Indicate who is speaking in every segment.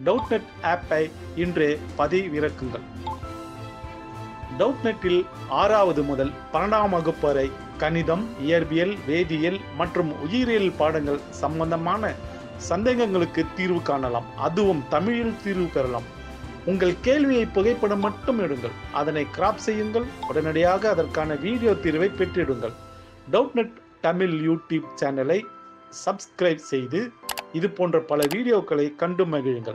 Speaker 1: டவுட்நெட் ஆப்பை இன்றே பதிவிறக்குங்கள். டவுட்நெட்டில் 6வது முதல் 12ஆம் வகுப்பு வரை கணிதம், இயற்பியல், வேதியியல் மற்றும் உயிரியல் பாடங்கள் சம்பந்தமான சந்தேகங்களுக்கு தீர்வு காணலாம். அதுவும் தமிழில் தீர்வு பெறலாம். உங்கள் கேள்வியை புகைப்படம் மட்டும் எடுங்கள், அதனை கிராப் செய்யுங்கள், உடனடியாக அதற்கான வீடியோ தீர்வை பெற்றிடுங்கள். டவுட்நெட் தமிழ் யூடியூப் சேனலை சப்ஸ்கிரைப் செய்து இது போன்ற பல வீடியோக்களை கண்டு மகிழுங்கள்.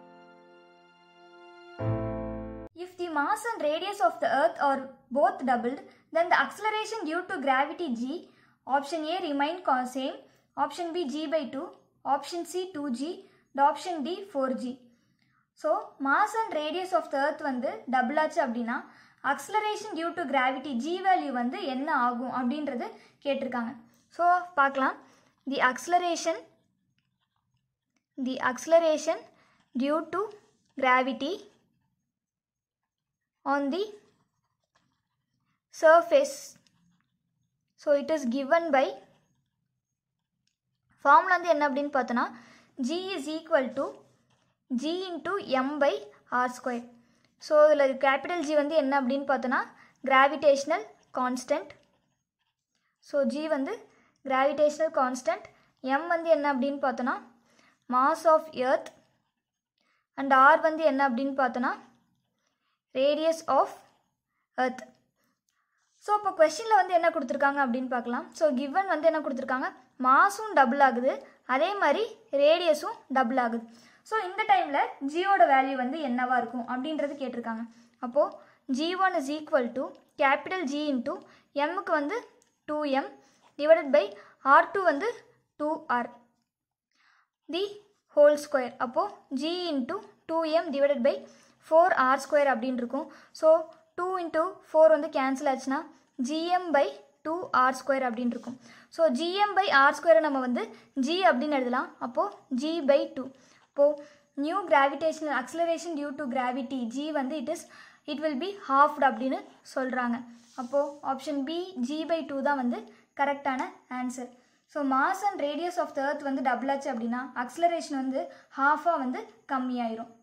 Speaker 2: If the mass and radius of the earth are both doubled, then the acceleration due to gravity g, option A remain same, option B g by 2, option C 2g, the option D 4g. So mass and radius of the earth வந்து double ஆச்சு அப்படின்னா acceleration due to gravity g value வந்து என்ன ஆகும் அப்படின்றது கேட்டிருக்காங்க. So பார்க்கலாம். the acceleration due to gravity on the surface, so it is given by formula வந்து என்ன அப்படின்னு பார்த்தோன்னா g is equal to g into m by r square. So இதில் கேபிட்டல் g வந்து என்ன அப்படின்னு பார்த்தோன்னா கிராவிடேஷ்னல் கான்ஸ்டன்ட். ஸோ g வந்து கிராவிடேஷ்னல் கான்ஸ்டன்ட், m வந்து என்ன அப்படின்னு பார்த்தோன்னா mass of earth, and r வந்து என்ன அப்படின்னு பார்த்தோன்னா ரேடியஸ் ஆஃப் எர்த். ஸோ இப்போ கொஸ்டினில் வந்து என்ன கொடுத்துருக்காங்க அப்படின்னு பார்க்கலாம். ஸோ கிவன் வந்து என்ன கொடுத்துருக்காங்க, மாஸும் டபுள் ஆகுது, அதே மாதிரி ரேடியஸும் டபுள் ஆகுது. ஸோ இந்த டைமில் ஜியோட வேல்யூ வந்து என்னவாக இருக்கும் அப்படின்றது கேட்டிருக்காங்க. அப்போது g1 is equal to capital G into எம்முக்கு வந்து 2m டிவைடட் பை r2 வந்து 2r தி ஹோல் ஸ்கொயர். அப்போது g into 2m divided by 4r square அப்படின்னு இருக்கும். ஸோ 2 இன்ட்டு 4 வந்து கேன்சல் ஆச்சுன்னா gm பை 2r ஸ்கொயர் அப்படின்னு இருக்கும். ஸோ gm பை r ஸ்கொயரை நம்ம வந்து g அப்படின்னு எழுதலாம். அப்போது g பை 2. அப்போது new gravitational acceleration due to gravity g வந்து இட் வில் பி halved அப்படின்னு சொல்கிறாங்க. அப்போது ஆப்ஷன் பி g பை 2 தான் வந்து கரெக்டான answer. So mass and radius of the earth வந்து டபுள் ஆச்சு அப்படின்னா அக்ஸலரேஷன் வந்து ஹாஃபாக வந்து கம்மியாயிரும்.